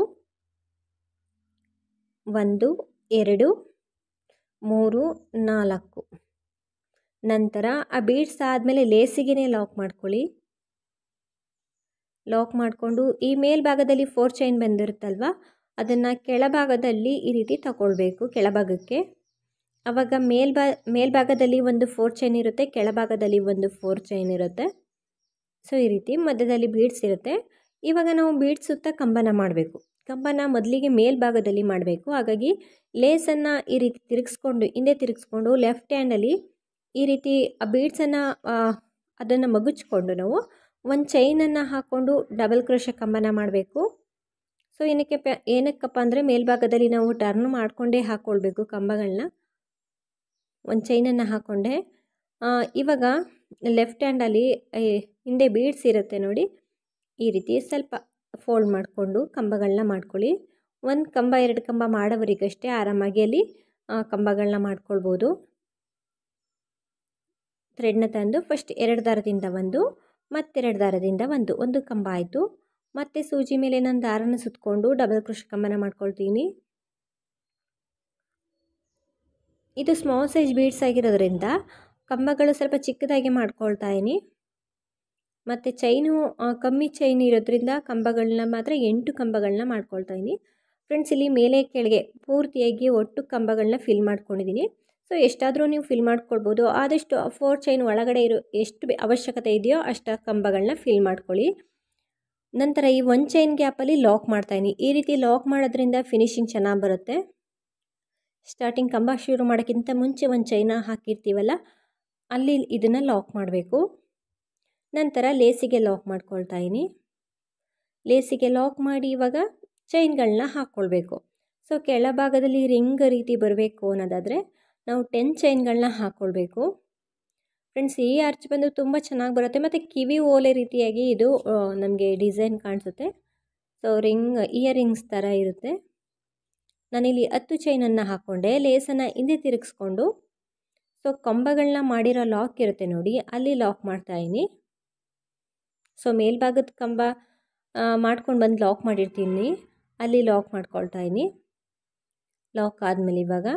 ಒಂದು, ಎರಡು, ಮೂರು, ನಾಲ್ಕು. ನಂತರ ಆ ಬೀಡ್ಸ್ ಆದಮೇಲೆ ಲೇಸಿಗೆ ಲಾಕ್ ಮಾಡ್ಕೊಳ್ಳಿ. ಲಾಕ್ ಮಾಡಿಕೊಂಡು ಈ ಮೇಲ್ಭಾಗದಲ್ಲಿ ಫೋರ್ ಚೈನ್ ಬಂದಿರುತ್ತಲ್ವ, ಅದನ್ನು ಕೆಳಭಾಗದಲ್ಲಿ ಈ ರೀತಿ ತಗೊಳ್ಬೇಕು ಕೆಳಭಾಗಕ್ಕೆ. ಆವಾಗ ಮೇಲ್ಭಾ ಮೇಲ್ಭಾಗದಲ್ಲಿ ಒಂದು ಫೋರ್ ಚೈನ್ ಇರುತ್ತೆ, ಕೆಳಭಾಗದಲ್ಲಿ ಒಂದು ಫೋರ್ ಚೈನ್ ಇರುತ್ತೆ. ಸೊ ಈ ರೀತಿ ಮಧ್ಯದಲ್ಲಿ ಬೀಡ್ಸ್ ಇರುತ್ತೆ. ಇವಾಗ ನಾವು ಬೀಡ್ಸ್ ಸುತ್ತ ಕಂಬನ ಮಾಡಬೇಕು. ಕಂಬನ ಮೊದಲಿಗೆ ಮೇಲ್ಭಾಗದಲ್ಲಿ ಮಾಡಬೇಕು. ಹಾಗಾಗಿ ಲೇಸನ್ನು ಈ ರೀತಿ ತಿರುಗಿಸ್ಕೊಂಡು ಹಿಂದೆ ತಿರುಗಿಸ್ಕೊಂಡು ಲೆಫ್ಟ್ ಹ್ಯಾಂಡಲ್ಲಿ ಈ ರೀತಿ ಆ ಬೀಡ್ಸನ್ನು ಅದನ್ನು ಮಗುಚ್ಕೊಂಡು ನಾವು ಒಂದು ಚೈನನ್ನು ಹಾಕ್ಕೊಂಡು ಡಬಲ್ ಕ್ರೋಶ ಕಂಬನ ಮಾಡಬೇಕು. ಸೊ ಏನಕ್ಕೆ ಪ ಏನಕ್ಕಪ್ಪ ಅಂದರೆ ಮೇಲ್ಭಾಗದಲ್ಲಿ ನಾವು ಟರ್ನ್ ಮಾಡಿಕೊಂಡೇ ಹಾಕ್ಕೊಳ್ಬೇಕು ಕಂಬಗಳನ್ನ. ಒಂದು ಚೈನನ್ನು ಹಾಕ್ಕೊಂಡೆ. ಇವಾಗ ಲೆಫ್ಟ್ ಹ್ಯಾಂಡಲ್ಲಿ ಹಿಂದೆ ಬೀಡ್ಸ್ ಇರುತ್ತೆ ನೋಡಿ, ಈ ರೀತಿ ಸ್ವಲ್ಪ ಫೋಲ್ಡ್ ಮಾಡಿಕೊಂಡು ಕಂಬಗಳನ್ನ ಮಾಡ್ಕೊಳ್ಳಿ. ಒಂದು ಕಂಬ ಎರಡು ಕಂಬ ಮಾಡೋವರಿಗಷ್ಟೇ ಆರಾಮಾಗಿ ಅಲ್ಲಿ ಕಂಬಗಳನ್ನ ಮಾಡ್ಕೊಳ್ಬೋದು. ಥ್ರೆಡ್ನ ತಂದು ಫಸ್ಟ್ ಎರಡು ದಾರದಿಂದ ಒಂದು ಮತ್ತೆರಡು ದಾರದಿಂದ ಒಂದು ಒಂದು ಕಂಬ ಆಯಿತು. ಮತ್ತು ಸೂಜಿ ಮೇಲೆ ನಾನು ದಾರನ ಸುತ್ತಕೊಂಡು ಡಬಲ್ ಕ್ರೋಶೆ ಕಂಬನ ಮಾಡ್ಕೊಳ್ತೀನಿ. ಇದು ಸ್ಮಾಲ್ ಸೈಜ್ ಬೀಡ್ಸ್ ಆಗಿರೋದ್ರಿಂದ ಕಂಬಗಳು ಸ್ವಲ್ಪ ಚಿಕ್ಕದಾಗಿ ಮಾಡ್ಕೊಳ್ತಾ ಇದ್ದೀನಿ. ಮತ್ತು ಚೈನು ಕಮ್ಮಿ ಚೈನ್ ಇರೋದ್ರಿಂದ ಕಂಬಗಳನ್ನ ಮಾತ್ರ ಎಂಟು ಕಂಬಗಳನ್ನ ಮಾಡ್ಕೊಳ್ತಾ ಇದ್ದೀನಿ. ಫ್ರೆಂಡ್ಸ್, ಇಲ್ಲಿ ಮೇಲೆ ಕೆಳಗೆ ಪೂರ್ತಿಯಾಗಿ ಒಟ್ಟು ಕಂಬಗಳನ್ನ ಫಿಲ್ ಮಾಡ್ಕೊಂಡಿದ್ದೀನಿ. ಸೊ ಎಷ್ಟಾದರೂ ನೀವು ಫಿಲ್ ಮಾಡ್ಕೊಳ್ಬೋದು. ಆದಷ್ಟು ಫೋರ್ ಚೈನ್ ಒಳಗಡೆ ಇರೋ ಎಷ್ಟು ಅವಶ್ಯಕತೆ ಇದೆಯೋ ಅಷ್ಟು ಕಂಬಗಳನ್ನ ಫಿಲ್ ಮಾಡ್ಕೊಳ್ಳಿ. ನಂತರ ಈ ಒಂದು ಚೈನ್ ಗ್ಯಾಪಲ್ಲಿ ಲಾಕ್ ಮಾಡ್ತಾಯಿದ್ದೀನಿ. ಈ ರೀತಿ ಲಾಕ್ ಮಾಡೋದ್ರಿಂದ ಫಿನಿಶಿಂಗ್ ಚೆನ್ನಾಗಿ ಬರುತ್ತೆ. ಸ್ಟಾರ್ಟಿಂಗ್ ಕಂಬ ಶುರು ಮಾಡೋಕ್ಕಿಂತ ಮುಂಚೆ ಒಂದು ಚೈನ ಹಾಕಿರ್ತೀವಲ್ಲ, ಅಲ್ಲಿ ಇದನ್ನು ಲಾಕ್ ಮಾಡಬೇಕು. ನಂತರ ಲೇಸಿಗೆ ಲಾಕ್ ಮಾಡ್ಕೊಳ್ತಾ ಇದ್ದೀನಿ. ಲೇಸಿಗೆ ಲಾಕ್ ಮಾಡಿ ಇವಾಗ ಚೈನ್ಗಳನ್ನ ಹಾಕ್ಕೊಳ್ಬೇಕು. ಸೊ ಕೆಳಭಾಗದಲ್ಲಿ ರಿಂಗ್ ರೀತಿ ಬರಬೇಕು ಅನ್ನೋದಾದರೆ ನಾವು ಟೆನ್ ಚೈನ್ಗಳನ್ನ ಹಾಕ್ಕೊಳ್ಬೇಕು. ಫ್ರೆಂಡ್ಸ್, ಈ ಆರ್ಚ್ ಬಂದು ತುಂಬ ಚೆನ್ನಾಗಿ ಬರುತ್ತೆ ಮತ್ತು ಕಿವಿ ಓಲೆ ರೀತಿಯಾಗಿ ಇದು ನಮಗೆ ಡಿಸೈನ್ ಕಾಣಿಸುತ್ತೆ. ಸೊ ರಿಂಗ್ ಇಯರ್ ರಿಂಗ್ಸ್ ಥರ ಇರುತ್ತೆ. ನಾನಿಲ್ಲಿ ಹತ್ತು ಚೈನನ್ನು ಹಾಕ್ಕೊಂಡೆ. ಲೇಸನ್ನು ಹಿಂದೆ ತಿರುಗಿಸ್ಕೊಂಡು ಸೊ ಕಂಬಗಳನ್ನ ಮಾಡಿರೋ ಲಾಕ್ ಇರುತ್ತೆ ನೋಡಿ, ಅಲ್ಲಿ ಲಾಕ್ ಮಾಡ್ತಾಯಿದ್ದೀನಿ. ಸೊ ಮೇಲ್ಭಾಗದ ಕಂಬ ಮಾಡ್ಕೊಂಡು ಬಂದು ಲಾಕ್ ಮಾಡಿರ್ತೀನಿ, ಅಲ್ಲಿ ಲಾಕ್ ಮಾಡ್ಕೊಳ್ತಾ ಇದ್ದೀನಿ. ಲಾಕ್ ಆದಮೇಲೆ ಇವಾಗ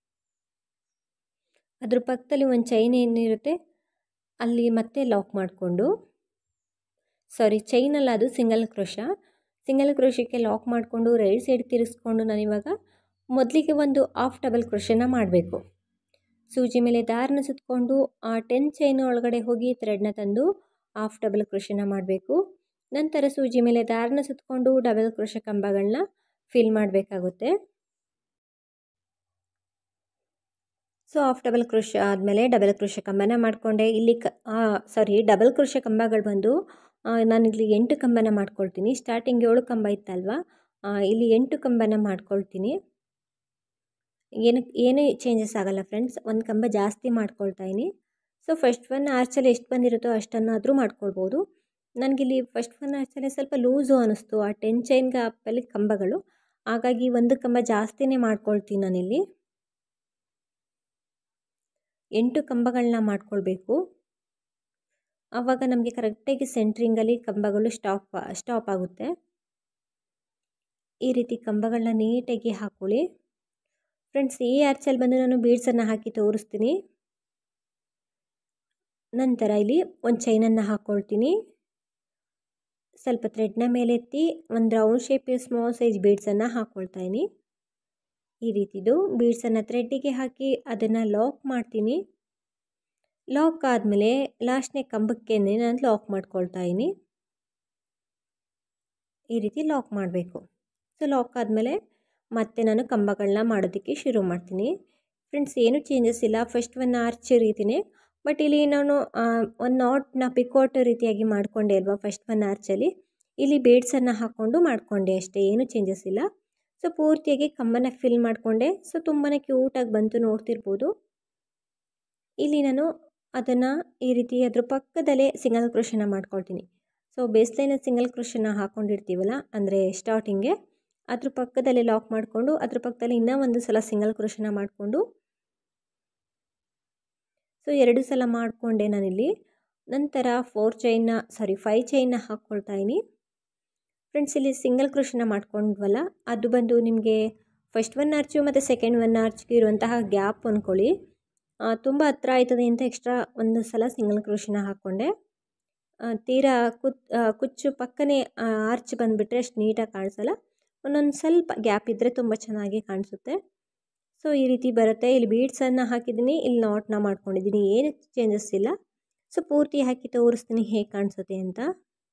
ಅದ್ರ ಪಕ್ಕದಲ್ಲಿ ಒಂದು ಚೈನ್ ಏನಿರುತ್ತೆ ಅಲ್ಲಿ ಮತ್ತೆ ಲಾಕ್ ಮಾಡಿಕೊಂಡು, ಸಾರಿ ಚೈನಲ್ಲ, ಅದು ಸಿಂಗಲ್ ಕ್ರೋಶ ಸಿಂಗಲ್ ಕ್ರೋಶಕ್ಕೆ ಲಾಕ್ ಮಾಡಿಕೊಂಡು ರೈಟ್ ಸೈಡ್ ತಿರುಗಿಸ್ಕೊಂಡು ನಾನಿವಾಗ ಮೊದಲಿಗೆ ಒಂದು ಹಾಫ್ ಡಬಲ್ ಕ್ರೋಶನ ಮಾಡಬೇಕು. ಸೂಜಿ ಮೇಲೆ ದಾರನ ಸುತ್ತಕೊಂಡು ಆ ಟೆನ್ ಚೈನ್ ಒಳಗಡೆ ಹೋಗಿ ಥ್ರೆಡ್ನ ತಂದು ಹಾಫ್ ಡಬಲ್ ಕ್ರೋಶನ ಮಾಡಬೇಕು. ನಂತರ ಸೂಜಿ ಮೇಲೆ ದಾರನ ಸುತ್ತಕೊಂಡು ಡಬಲ್ ಕ್ರೋಶ ಕಂಬಗಳನ್ನ ಫಿಲ್ ಮಾಡಬೇಕಾಗುತ್ತೆ. ಸೊ ಹಾಫ್ ಡಬಲ್ ಕ್ರೋಶ ಆದಮೇಲೆ ಡಬಲ್ ಕ್ರೋಶ ಕಂಬನ ಮಾಡಿಕೊಂಡೆ. ಇಲ್ಲಿ ಕ ಸಾರಿ ಡಬಲ್ ಕ್ರೋಶ ಕಂಬಗಳು ಬಂದು ನಾನಿಲ್ಲಿ ಎಂಟು ಕಂಬನ ಮಾಡ್ಕೊಳ್ತೀನಿ. ಸ್ಟಾರ್ಟಿಂಗ್ ಏಳು ಕಂಬ ಇತ್ತಲ್ವ, ಇಲ್ಲಿ ಎಂಟು ಕಂಬನ ಮಾಡ್ಕೊಳ್ತೀನಿ. ಏನಕ್ಕೆ ಏನೇ ಚೇಂಜಸ್ ಆಗೋಲ್ಲ ಫ್ರೆಂಡ್ಸ್, ಒಂದು ಕಂಬ ಜಾಸ್ತಿ ಮಾಡ್ಕೊಳ್ತಾ ಇದ್ದೀನಿ. ಸೊ ಫಸ್ಟ್ ಒನ್ ಆರ್ಚಲ್ಲಿ ಎಷ್ಟು ಬಂದಿರುತ್ತೋ ಅಷ್ಟನ್ನಾದರೂ ಮಾಡ್ಕೊಳ್ಬೋದು. ನನಗಿಲ್ಲಿ ಫಸ್ಟ್ ಒನ್ ಆರ್ಚಲ್ಲಿ ಸ್ವಲ್ಪ ಲೂಸು ಅನ್ನಿಸ್ತು ಆ ಟೆನ್ ಚೈನ್ ಗ್ಯಾಪಲ್ಲಿ ಕಂಬಗಳು, ಹಾಗಾಗಿ ಒಂದು ಕಂಬ ಜಾಸ್ತಿನೇ ಮಾಡ್ಕೊಳ್ತೀನಿ ನಾನಿಲ್ಲಿ. ಎಂಟು ಕಂಬಗಳನ್ನ ಮಾಡ್ಕೊಳ್ಬೇಕು. ಆವಾಗ ನಮಗೆ ಕರೆಕ್ಟಾಗಿ ಸೆಂಟ್ರಿಂಗಲ್ಲಿ ಕಂಬಗಳು ಸ್ಟಾಪ್ ಸ್ಟಾಪ್ ಆಗುತ್ತೆ. ಈ ರೀತಿ ಕಂಬಗಳನ್ನ ನೀಟಾಗಿ ಹಾಕ್ಕೊಳ್ಳಿ. ಫ್ರೆಂಡ್ಸ್, ಈ ಆರ್ಚಲ್ಲಿ ಬಂದು ನಾನು ಬೀಡ್ಸನ್ನು ಹಾಕಿ ತೋರಿಸ್ತೀನಿ. ನಂತರ ಇಲ್ಲಿ ಒಂದು ಚೈನನ್ನು ಹಾಕ್ಕೊಳ್ತೀನಿ. ಸ್ವಲ್ಪ ಥ್ರೆಡ್ನ ಮೇಲೆ ಎತ್ತಿ ಒಂದು ರೌಂಡ್ ಶೇಪ್ ಸ್ಮಾಲ್ ಸೈಜ್ ಬೀಡ್ಸನ್ನು ಹಾಕ್ಕೊಳ್ತಾ ಇದ್ದೀನಿ. ಈ ರೀತಿದು ಬೀಡ್ಸನ್ನು ಥ್ರೆಡ್ಡಿಗೆ ಹಾಕಿ ಅದನ್ನು ಲಾಕ್ ಮಾಡ್ತೀನಿ. ಲಾಕ್ ಆದಮೇಲೆ ಲಾಸ್ಟ್ನೇ ಕಂಬಕ್ಕೆ ನಾನು ಲಾಕ್ ಮಾಡ್ಕೊಳ್ತಾ ಇದ್ದೀನಿ. ಈ ರೀತಿ ಲಾಕ್ ಮಾಡಬೇಕು. ಸೊ ಲಾಕ್ ಆದಮೇಲೆ ಮತ್ತೆ ನಾನು ಕಂಬಗಳನ್ನ ಮಾಡೋದಕ್ಕೆ ಶುರು ಮಾಡ್ತೀನಿ. ಫ್ರೆಂಡ್ಸ್, ಏನು ಚೇಂಜಸ್ ಇಲ್ಲ, ಫಸ್ಟ್ ಒನ್ ಆರ್ಚ್ ರೀತಿಯೇ. ಬಟ್ ಇಲ್ಲಿ ನಾನು ಒಂದು ನಾಟ್ನ ಪಿಕೋಟ್ ರೀತಿಯಾಗಿ ಮಾಡಿಕೊಂಡೆ ಅಲ್ವಾ ಫಸ್ಟ್ ಒನ್ ಆರ್ಚಲ್ಲಿ, ಇಲ್ಲಿ ಬೀಡ್ಸನ್ನು ಹಾಕ್ಕೊಂಡು ಮಾಡಿಕೊಂಡೆ ಅಷ್ಟೇ, ಏನು ಚೇಂಜಸ್ ಇಲ್ಲ. ಸೊ ಪೂರ್ತಿಯಾಗಿ ಕಂಬನ ಫಿಲ್ ಮಾಡಿಕೊಂಡೆ. ಸೊ ತುಂಬಾ ಕ್ಯೂಟಾಗಿ ಬಂತು, ನೋಡ್ತಿರ್ಬೋದು. ಇಲ್ಲಿ ನಾನು ಅದನ್ನು ಈ ರೀತಿ ಅದ್ರ ಪಕ್ಕದಲ್ಲೇ ಸಿಂಗಲ್ ಕ್ರೋಶನ ಮಾಡ್ಕೊಳ್ತೀನಿ. ಸೊ ಬೇಸ್ಲೈನಲ್ಲಿ ಸಿಂಗಲ್ ಕ್ರೋಶನ ಹಾಕ್ಕೊಂಡಿರ್ತೀವಲ್ಲ, ಅಂದರೆ ಸ್ಟಾರ್ಟಿಂಗ್ಗೆ ಅದ್ರ ಪಕ್ಕದಲ್ಲೇ ಲಾಕ್ ಮಾಡಿಕೊಂಡು ಅದ್ರ ಪಕ್ಕದಲ್ಲಿ ಇನ್ನೂ ಒಂದು ಸಲ ಸಿಂಗಲ್ ಕ್ರೋಶನ ಮಾಡಿಕೊಂಡು, ಸೊ ಎರಡು ಸಲ ಮಾಡಿಕೊಂಡೆ ನಾನಿಲ್ಲಿ. ನಂತರ ಫೋರ್ ಚೈನ್ನ ಸಾರಿ ಫೈವ್ ಚೈನ್ನ ಹಾಕ್ಕೊಳ್ತಾ ಇದ್ದೀನಿ. ಫ್ರೆಂಡ್ಸ್, ಇಲ್ಲಿ ಸಿಂಗಲ್ ಕ್ರೋಶನ ಮಾಡ್ಕೊಂಡ್ವಲ್ಲ, ಅದು ಬಂದು ನಿಮಗೆ ಫಸ್ಟ್ ಒನ್ ಆರ್ಚು ಮತ್ತು ಸೆಕೆಂಡ್ ಒನ್ ಆರ್ಚ್ಗೆ ಇರುವಂತಹ ಗ್ಯಾಪ್ ಅಂದ್ಕೊಳ್ಳಿ. ತುಂಬ ಹತ್ರ ಆಯ್ತದೆ ಅಂತ ಎಕ್ಸ್ಟ್ರಾ ಒಂದು ಸಲ ಸಿಂಗಲ್ ಕ್ರೋಶನ ಹಾಕ್ಕೊಂಡೆ. ತೀರಾ ಕುತ್ ಕುಚ್ಚು ಪಕ್ಕನೇ ಆರ್ಚ್ ಬಂದುಬಿಟ್ರೆ ಅಷ್ಟು ನೀಟಾಗಿ ಕಾಣಿಸಲ್ಲ. ಒಂದೊಂದು ಸ್ವಲ್ಪ ಗ್ಯಾಪ್ ಇದ್ದರೆ ತುಂಬ ಚೆನ್ನಾಗಿ ಕಾಣಿಸುತ್ತೆ. ಸೊ ಈ ರೀತಿ ಬರುತ್ತೆ. ಇಲ್ಲಿ ಬೀಡ್ಸನ್ನು ಹಾಕಿದ್ದೀನಿ, ಇಲ್ಲಿ ನಾಟ್ನ ಮಾಡ್ಕೊಂಡಿದ್ದೀನಿ, ಏನು ಚೇಂಜಸ್ ಇಲ್ಲ. ಸೊ ಪೂರ್ತಿ ಹಾಕಿ ತೋರಿಸ್ತೀನಿ ಹೇಗೆ ಕಾಣಿಸುತ್ತೆ ಅಂತ.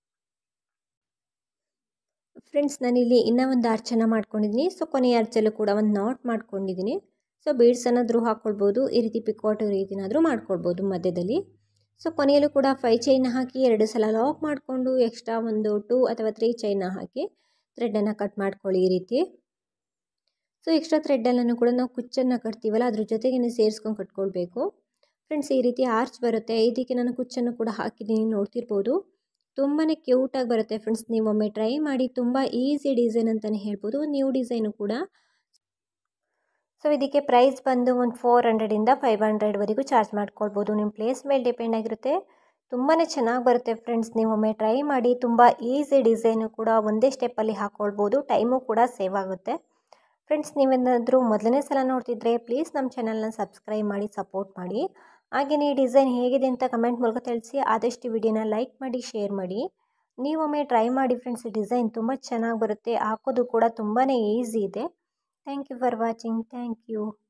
ಫ್ರೆಂಡ್ಸ್, ನಾನಿಲ್ಲಿ ಇನ್ನೂ ಒಂದು ಆರ್ಚನ್ನು ಮಾಡ್ಕೊಂಡಿದ್ದೀನಿ. ಸೊ ಕೊನೆಯ ಆರ್ಚಲ್ಲೂ ಕೂಡ ಒಂದು ನಾಟ್ ಮಾಡ್ಕೊಂಡಿದ್ದೀನಿ. ಸೊ ಬೀಡ್ಸನ್ನಾದರೂ ಹಾಕ್ಕೊಳ್ಬೋದು, ಈ ರೀತಿ ಪಿಕೋಟ್ ರೀತಿನಾದರೂ ಮಾಡ್ಕೊಳ್ಬೋದು ಮಧ್ಯದಲ್ಲಿ. ಸೊ ಕೊನೆಯಲ್ಲೂ ಕೂಡ ಫೈವ್ ಚೈನ ಹಾಕಿ ಎರಡು ಸಲ ಲಾಕ್ ಮಾಡಿಕೊಂಡು ಎಕ್ಸ್ಟ್ರಾ ಒಂದು ಟೂ ಅಥವಾ ತ್ರೀ ಚೈನ ಹಾಕಿ ಥ್ರೆಡ್ಡನ್ನು ಕಟ್ ಮಾಡ್ಕೊಳ್ಳಿ ಈ ರೀತಿ. ಸೊ ಎಕ್ಸ್ಟ್ರಾ ಥ್ರೆಡ್ಡಲ್ಲೂ ಕೂಡ ನಾವು ಕುಚ್ಚನ್ನು ಕಟ್ತೀವಲ್ಲ, ಅದ್ರ ಜೊತೆಗೇ ಸೇರಿಸ್ಕೊಂಡು ಕಟ್ಕೊಳ್ಬೇಕು. ಫ್ರೆಂಡ್ಸ್, ಈ ರೀತಿ ಆರ್ಚ್ ಬರುತ್ತೆ. ಇದಕ್ಕೆ ನಾನು ಕುಚ್ಚನ್ನು ಕೂಡ ಹಾಕಿದ್ದೀನಿ, ನೋಡ್ತಿರ್ಬೋದು. ತುಂಬಾ ಕ್ಯೂಟಾಗಿ ಬರುತ್ತೆ ಫ್ರೆಂಡ್ಸ್. ನೀವೊಮ್ಮೆ ಟ್ರೈ ಮಾಡಿ, ತುಂಬ ಈಸಿ ಡಿಸೈನ್ ಅಂತಲೇ ಹೇಳ್ಬೋದು, ನ್ಯೂ ಡಿಸೈನು ಕೂಡ. ಸೊ ಇದಕ್ಕೆ ಪ್ರೈಸ್ ಬಂದು ಒಂದು ಫೋರ್ ಹಂಡ್ರೆಡಿಂದ ಫೈವ್ ಹಂಡ್ರೆಡ್ವರೆಗೂ ಚಾರ್ಜ್ ಮಾಡ್ಕೊಳ್ಬೋದು. ನಿಮ್ಮ ಪ್ಲೇಸ್ ಮೇಲೆ ಡಿಪೆಂಡ್ ಆಗಿರುತ್ತೆ. ತುಂಬಾ ಚೆನ್ನಾಗಿ ಬರುತ್ತೆ ಫ್ರೆಂಡ್ಸ್. ನೀವೊಮ್ಮೆ ಟ್ರೈ ಮಾಡಿ. ತುಂಬ ಈಸಿ ಡಿಸೈನು ಕೂಡ ಒಂದೇ ಸ್ಟೆಪ್ಪಲ್ಲಿ ಹಾಕ್ಕೊಳ್ಬೋದು. ಟೈಮು ಕೂಡ ಸೇವ್ ಆಗುತ್ತೆ. ಫ್ರೆಂಡ್ಸ್, ನೀವೇನಾದರೂ ಮೊದಲನೇ ಸಲ ನೋಡ್ತಿದ್ರೆ ಪ್ಲೀಸ್ ನಮ್ಮ ಚಾನಲ್ನ ಸಬ್ಸ್ಕ್ರೈಬ್ ಮಾಡಿ ಸಪೋರ್ಟ್ ಮಾಡಿ. ಹಾಗೆಯೇ ಈ ಡಿಸೈನ್ ಹೇಗಿದೆ ಅಂತ ಕಮೆಂಟ್ ಮೂಲಕ ತಿಳಿಸಿ. ಆದಷ್ಟು ವಿಡಿಯೋನ ಲೈಕ್ ಮಾಡಿ, ಶೇರ್ ಮಾಡಿ. ನೀವೊಮ್ಮೆ ಟ್ರೈ ಮಾಡಿ ಫ್ರೆಂಡ್ಸ್. ಡಿಸೈನ್ ತುಂಬ ಚೆನ್ನಾಗಿ ಬರುತ್ತೆ. ಹಾಕೋದು ಕೂಡ ತುಂಬಾ ಈಸಿ ಇದೆ. Thank you for watching. Thank you.